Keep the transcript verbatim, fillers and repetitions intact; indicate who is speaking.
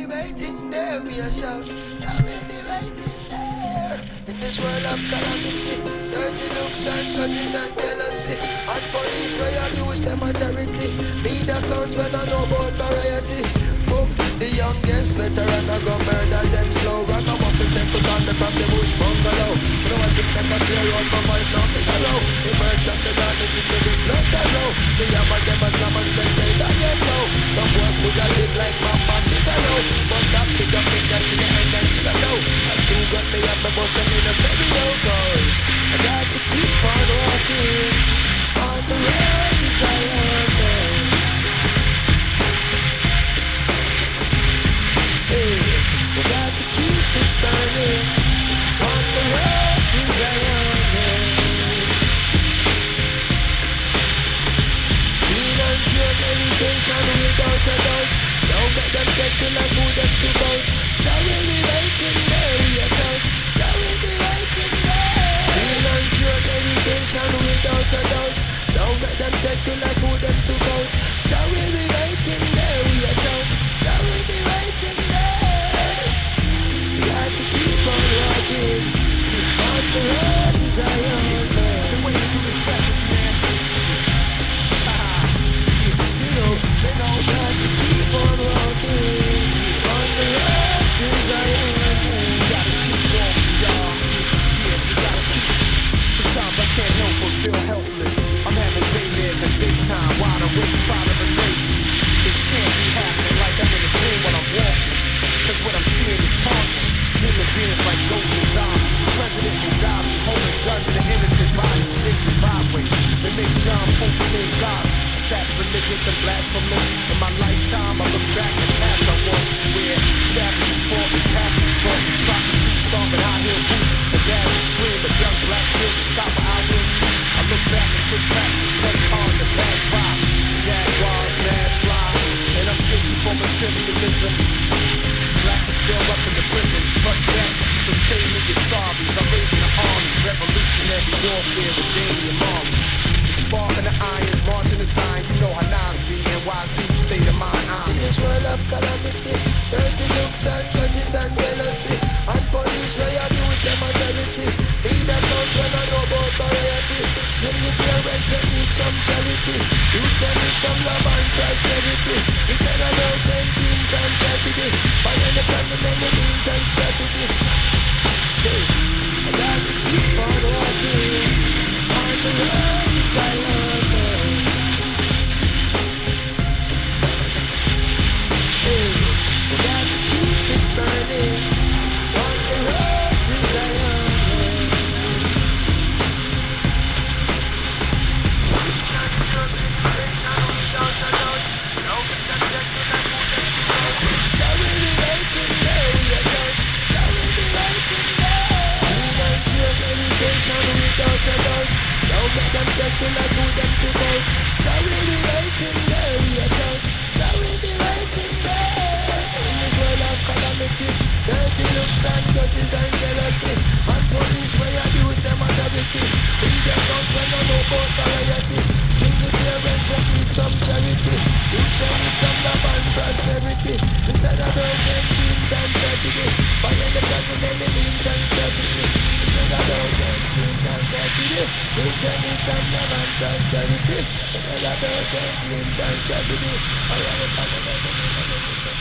Speaker 1: waiting there, we a shout. Jah will be waiting there. In this world of calamity, dirty looks and grudges and jealousy, and police where abuse them authority. Me the count when I know about variety. Boom, the youngest veteran I go murder them slow. Ragamuffins them put on me from the bush bungalow. You know what you make a clear road, my voice now figure low. Emerge from the darkness with the big blood to roll. The yammer them a slam and spend they don't get low. Some boy could have live like mama Bigelow. Bust up to the finger to the end and to the low. And two got me up and bust them in a stereo cause I got to keep on walking on the road as I am there. Hey, we got to keep it burning on the road as I am there. Clean and pure meditation without a doubt. Don't let them get to like who them to bout. Jah will be waiting there, we a shout. Jah will be waiting there. Clean and pure meditation without a doubt. Don't let them get to like who them to bout. Jah will be waiting there, we a shout. Jah will be waiting there. We got to keep on walking on the road as I am there. The way you do this track with you, man. You know, they know that to keep on walking on the road as I am there. You gotta keep walking, y'all. Yeah, you gotta keep. Sometimes I can't help but feel helpless. I'm having daymares and daytime wide awake trying to relate. This can't be happening like I'm in a dream while I'm walking. Cause what I'm seeing is haunting. Human beings like ghosts and zombies. President Mugabe holding guns to innocent bodies in Zimbabwe. They make John Pope seem godly. Sat religious and blasphemous. In my lifetime I look back at paths I walk where savages fought and pastors taught. Prostitutes stomping high heel boots. The dads scream, but young black children stop for our will shoot. I look back and quick back, press hard to pass by. Jaguars, mad fly, and I'm guilty for materialism. Black is still up in the prison, trust that. So save me your sorries, I'm raising an army. Revolutionary warfare with Damian Marley. The spark and the irons, marching the Zion. You know how Nas be, N Y C state of mind. I'm in this world of calamity, dirty looks and grudges and jealousy, and police where abuse them authority. Be that count when I know about variety. Single parents that need some charity, youths that need some love and prosperity. Instead of broken dreams and tragedy, finding the family and the means and strategy. So, I got to keep on walking on the road as I am there. Hey, I got to keep it burning on the road as I am there. Jah will be waiting there, we a shout. Jah will be waiting there. Clean and pure meditation without a doubt. Don't let them get to like who them to bout. Jah will be waiting there, we a shout. Jah will be waiting there. In this world of calamity, dirty looks and grudges and jealousy, and police where abuse them authority. Bring them down when you know about variety. Single parents will need some charity. Youths will need some love and prosperity. Instead of broken dreams and tragedy, finding the family and the means and strategy. Instead of broken dreams and tragedy, youths will need some love and prosperity. Instead of broken dreams and tragedy, I want to find a